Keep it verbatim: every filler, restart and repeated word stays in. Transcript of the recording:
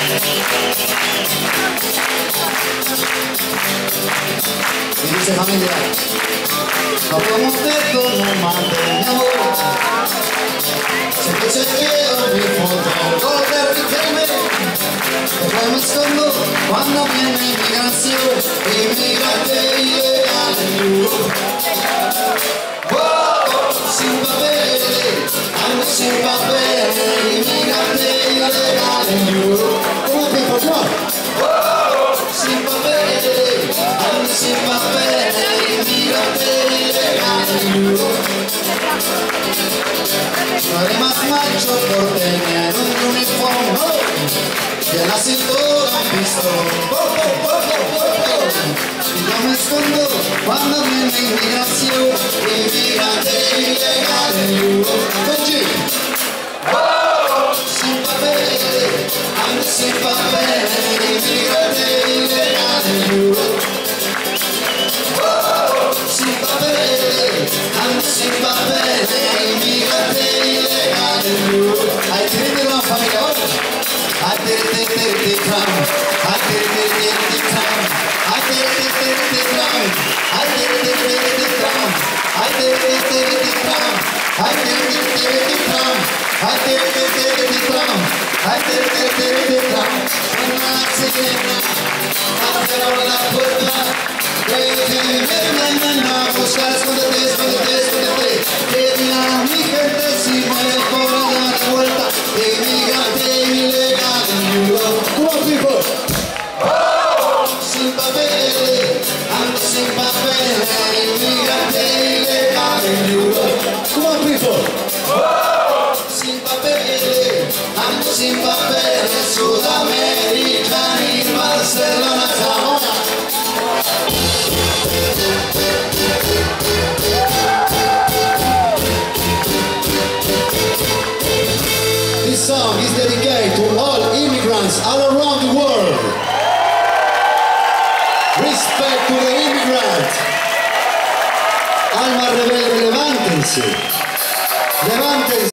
Y dice familia, no como esto no mate mi amor, siempre se queda mi foto, correr mi firme, después me escondo cuando viene inmigración, inmigrante ilegal en Europa. Oh, sin papeles, ando sin papeles, inmigrante ilegal en Europa. ¿Cómo te importó? Oh, sin papeles, ando sin papeles, inmigrante ilegal en Europa. No eres más macho por tener un uniforme y en la cintura un pistón. Oh, oh, oh, oh, oh. Y yo me escondo cuando viene inmigración, inmigrante ilegal en Europa. Oh, sin papeles, ando sin papeles, inmigrante ilegal en Europa. Oh, sin papeles, ando sin papeles, inmigrante ilegal en Europa. I did it on familia. I did it, did it, did it, I did it, did it, did it, I did it, did it, did it, I did it, did it, did it, I did it, did it, did it, I did it, did it, did it, I did it, did it, did it, I did it, did it, did it, una sirena abrió la puerta, ven, ven, ven a buscar, escóndete, escóndete, escóndete, que a mi gente si muere por dar la vuelta, inmigrante ilegal en Europa. Come on, people. Oh, sin papeles, ando sin papeles, inmigrante ilegal en Europa. Come on, people. Oh, sin papeles, ando sin papeles, Sudamérica y Barcelona, Zamora. This song is dedicated to all immigrants all around the world. Respect to the immigrant. Alma rebelde, levántense. Levántense.